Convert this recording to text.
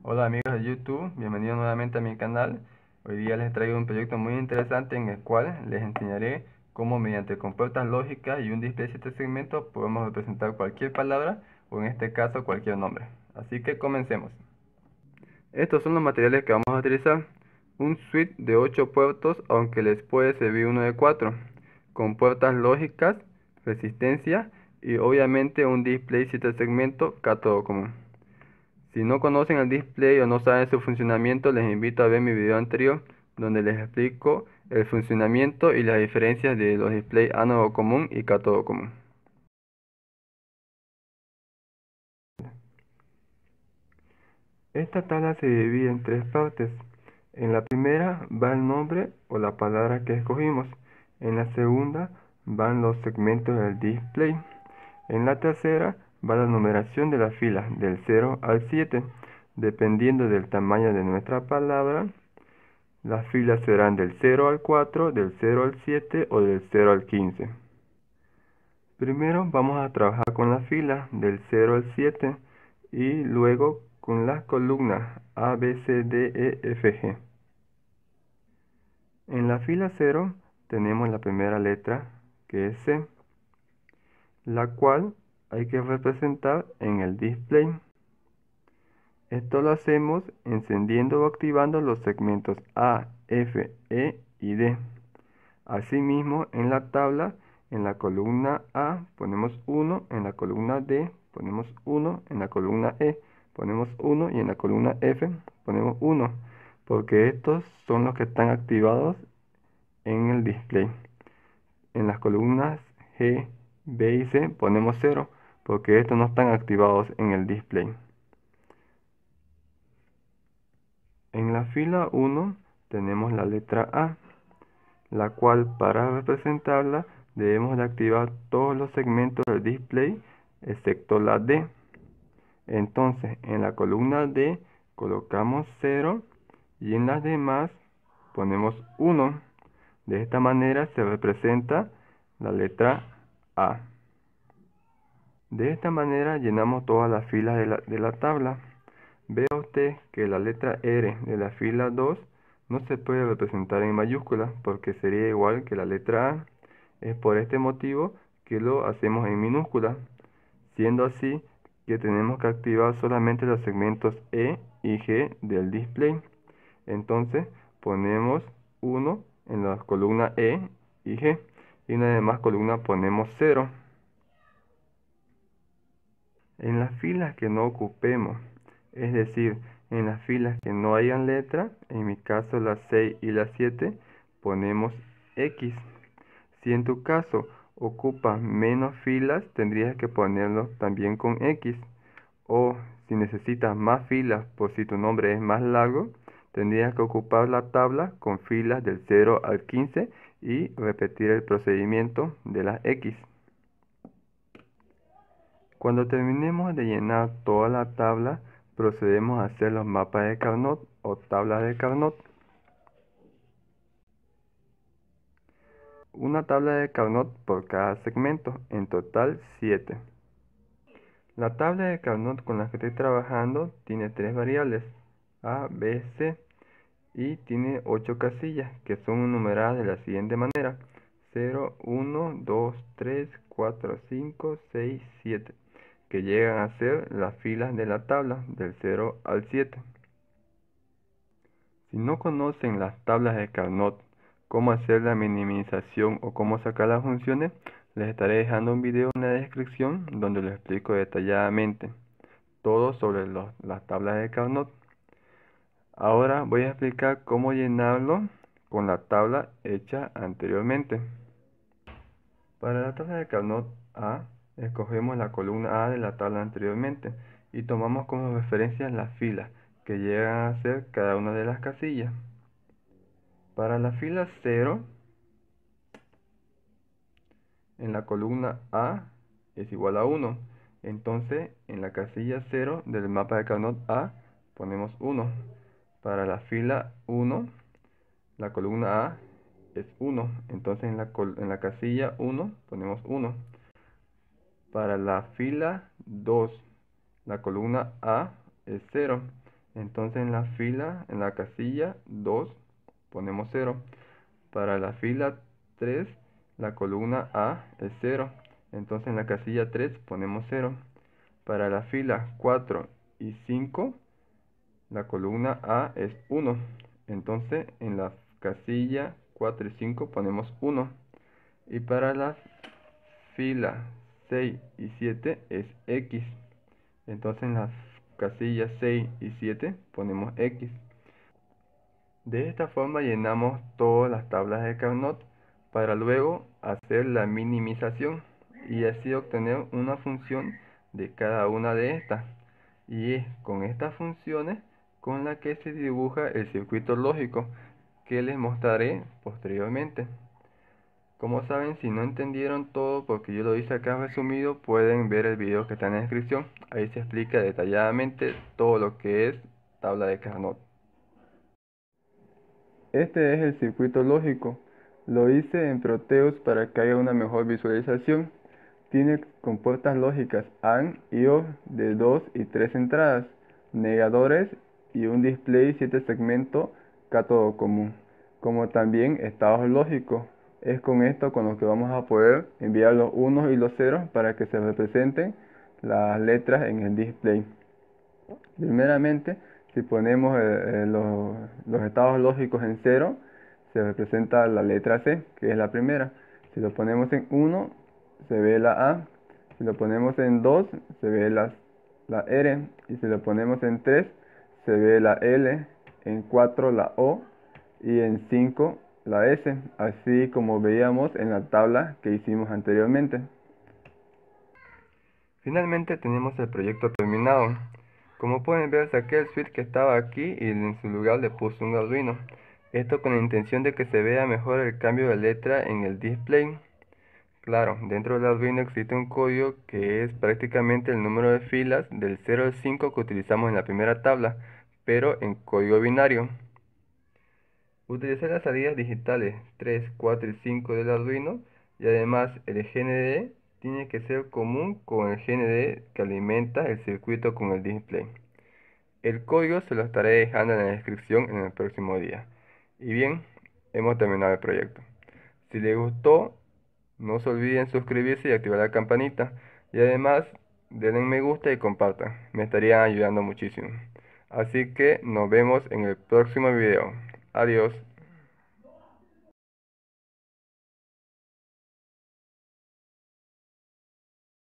Hola amigos de YouTube, bienvenidos nuevamente a mi canal. Hoy día les traigo un proyecto muy interesante en el cual les enseñaré cómo mediante compuertas lógicas y un display de 7 segmentos podemos representar cualquier palabra o en este caso cualquier nombre. Así que comencemos. Estos son los materiales que vamos a utilizar. Un switch de 8 puertos, aunque les puede servir uno de 4, con puertas lógicas, resistencia y obviamente un display 7 segmentos cátodo común. Si no conocen el display o no saben su funcionamiento, les invito a ver mi video anterior donde les explico el funcionamiento y las diferencias de los displays ánodo común y cátodo común. Esta tabla se divide en tres partes. En la primera va el nombre o la palabra que escogimos. En la segunda van los segmentos del display. En la tercera va la numeración de las filas del 0 al 7. Dependiendo del tamaño de nuestra palabra, las filas serán del 0 al 4, del 0 al 7 o del 0 al 15. Primero vamos a trabajar con la fila del 0 al 7 y luego con las columnas A, B, C, D, E, F, G. En la fila 0 tenemos la primera letra que es C, la cual hay que representar en el display. Esto lo hacemos encendiendo o activando los segmentos A, F, E y D. Asimismo, en la tabla, en la columna A ponemos 1, en la columna D ponemos 1, en la columna E ponemos 1 y en la columna F ponemos 1, porque estos son los que están activados en el display. En las columnas G, B y C ponemos 0, porque estos no están activados en el display. En la fila 1 tenemos la letra A, la cual para representarla debemos de activar todos los segmentos del display excepto la D. Entonces en la columna D colocamos 0 y en las demás ponemos 1. De esta manera se representa la letra A. De esta manera llenamos todas las filas de la tabla. Vea usted que la letra R de la fila 2 no se puede representar en mayúsculas porque sería igual que la letra A. Es por este motivo que lo hacemos en minúscula, siendo así que tenemos que activar solamente los segmentos E y G del display. Entonces ponemos 1 en la columna E y G y en la demás columna ponemos 0. En las filas que no ocupemos, es decir, en las filas que no hayan letra, en mi caso las 6 y las 7, ponemos X. Si en tu caso ocupas menos filas, tendrías que ponerlo también con X. O si necesitas más filas por si tu nombre es más largo, tendrías que ocupar la tabla con filas del 0 al 15 y repetir el procedimiento de las X. Cuando terminemos de llenar toda la tabla, procedemos a hacer los mapas de Carnot o tablas de Carnot. Una tabla de Carnot por cada segmento, en total 7. La tabla de Carnot con la que estoy trabajando tiene 3 variables, A, B, C, y tiene 8 casillas que son numeradas de la siguiente manera: 0, 1, 2, 3, 4, 5, 6, 7, que llegan a ser las filas de la tabla del 0 al 7. Si no conocen las tablas de Carnot, cómo hacer la minimización o cómo sacar las funciones, les estaré dejando un video en la descripción donde lo explico detalladamente todo sobre las tablas de Carnot. Ahora voy a explicar cómo llenarlo con la tabla hecha anteriormente. Para la tabla de Carnot A, escogemos la columna A de la tabla anteriormente y tomamos como referencia las filas que llegan a ser cada una de las casillas. Para la fila 0, en la columna A es igual a 1. Entonces, en la casilla 0 del mapa de Carnot A ponemos 1. Para la fila 1, la columna A es 1. Entonces, en la casilla 1 ponemos 1. Para la fila 2, la columna A es 0. Entonces en la casilla 2 ponemos 0. Para la fila 3, la columna A es 0. Entonces en la casilla 3 ponemos 0. Para la fila 4 y 5, la columna A es 1. Entonces en la casilla 4 y 5 ponemos 1. Y para la fila 6 y 7 es X. Entonces en las casillas 6 y 7 ponemos X. De esta forma llenamos todas las tablas de Carnot para luego hacer la minimización y así obtener una función de cada una de estas. Y es con estas funciones con la que se dibuja el circuito lógico que les mostraré posteriormente. Como saben, si no entendieron todo porque yo lo hice acá resumido, pueden ver el video que está en la descripción. Ahí se explica detalladamente todo lo que es tabla de Carnot. Este es el circuito lógico. Lo hice en Proteus para que haya una mejor visualización. Tiene compuertas lógicas AND y OR de 2 y 3 entradas, negadores y un display 7 segmentos cátodo común, como también estados lógicos. Es con esto con lo que vamos a poder enviar los unos y los ceros para que se representen las letras en el display. Primeramente, si ponemos los estados lógicos en 0, se representa la letra C, que es la primera. Si lo ponemos en 1, se ve la A. Si lo ponemos en 2, se ve la R. Y si lo ponemos en 3, se ve la L. En 4, la O. Y en 5, la S. Así como veíamos en la tabla que hicimos anteriormente. Finalmente tenemos el proyecto terminado. Como pueden ver, saqué el switch que estaba aquí y en su lugar le puse un Arduino. Esto con la intención de que se vea mejor el cambio de letra en el display. Claro, dentro del Arduino existe un código que es prácticamente el número de filas del 0 al 5 que utilizamos en la primera tabla, pero en código binario. Utilizar las salidas digitales 3, 4 y 5 del Arduino y además el GND tiene que ser común con el GND que alimenta el circuito con el display. El código se lo estaré dejando en la descripción en el próximo día. Y bien, hemos terminado el proyecto. Si les gustó, no se olviden suscribirse y activar la campanita. Y además, denle me gusta y compartan. Me estarían ayudando muchísimo. Así que nos vemos en el próximo video. Adiós.